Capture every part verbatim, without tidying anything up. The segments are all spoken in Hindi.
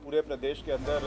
पूरे प्रदेश के अंदर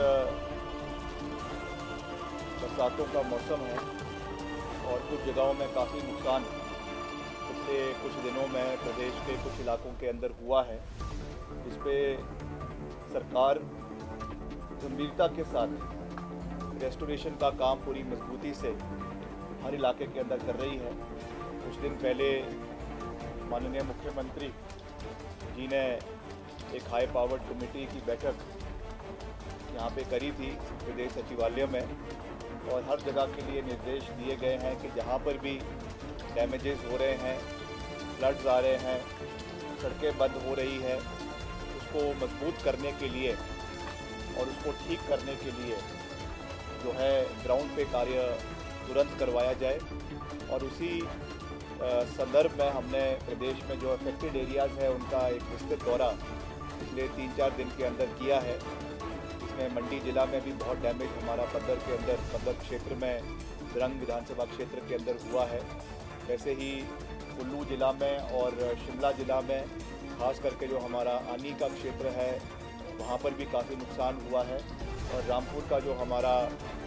बरसातों का मौसम है और कुछ जगहों में काफ़ी नुकसान पिछले कुछ दिनों में प्रदेश के कुछ इलाकों के अंदर हुआ है, जिस पे सरकार गंभीरता के साथ रेस्टोरेशन का काम पूरी मजबूती से हर इलाके के अंदर कर रही है। कुछ दिन पहले माननीय मुख्यमंत्री जी ने एक हाई पावर्ड कमेटी की बैठक यहाँ पे करी थी प्रदेश सचिवालय में, और हर जगह के लिए निर्देश दिए गए हैं कि जहाँ पर भी डैमेजेस हो रहे हैं, फ्लड्स आ रहे हैं, सड़कें बंद हो रही है, उसको मजबूत करने के लिए और उसको ठीक करने के लिए जो है ग्राउंड पे कार्य तुरंत करवाया जाए। और उसी संदर्भ में हमने प्रदेश में जो अफेक्टेड एरियाज़ है उनका एक विस्तृत दौरा पिछले तीन चार दिन के अंदर किया है। इसमें मंडी जिला में भी बहुत डैमेज हमारा पद्दर के अंदर पद्दर क्षेत्र में द्रंग विधानसभा क्षेत्र के अंदर हुआ है। वैसे ही कुल्लू जिला में और शिमला जिला में खास करके जो हमारा आनी का क्षेत्र है वहाँ पर भी काफ़ी नुकसान हुआ है, और रामपुर का जो हमारा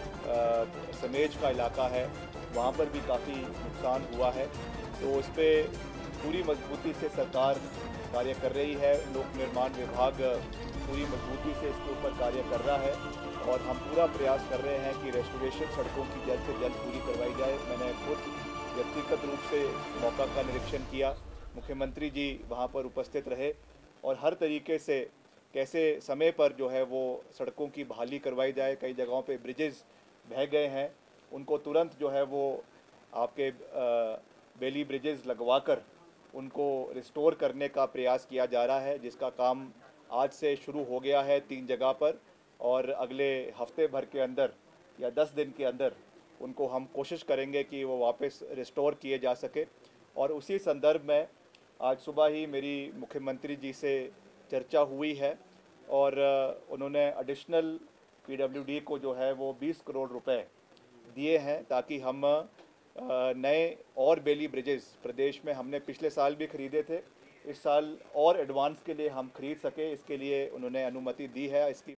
समेज का इलाका है वहाँ पर भी काफ़ी नुकसान हुआ है। तो उस पर पूरी मजबूती से सरकार कार्य कर रही है। लोक निर्माण विभाग पूरी मजबूती से इसके ऊपर कार्य कर रहा है और हम पूरा प्रयास कर रहे हैं कि रेस्टोरेशन सड़कों की जल्द से जल्द पूरी करवाई जाए। मैंने खुद व्यक्तिगत रूप से मौका का निरीक्षण किया, मुख्यमंत्री जी वहाँ पर उपस्थित रहे और हर तरीके से कैसे समय पर जो है वो सड़कों की बहाली करवाई जाए। कई जगहों पे ब्रिजेस बह गए हैं, उनको तुरंत जो है वो आपके बेली ब्रिजेस लगवाकर उनको रिस्टोर करने का प्रयास किया जा रहा है, जिसका काम आज से शुरू हो गया है तीन जगह पर, और अगले हफ्ते भर के अंदर या दस दिन के अंदर उनको हम कोशिश करेंगे कि वो वापस रिस्टोर किए जा सके। और उसी संदर्भ में आज सुबह ही मेरी मुख्यमंत्री जी से चर्चा हुई है और उन्होंने एडिशनल पीडब्ल्यूडी को जो है वो बीस करोड़ रुपए दिए हैं ताकि हम नए और बेली ब्रिजेस प्रदेश में हमने पिछले साल भी खरीदे थे, इस साल और एडवांस के लिए हम खरीद सके, इसके लिए उन्होंने अनुमति दी है। इसकी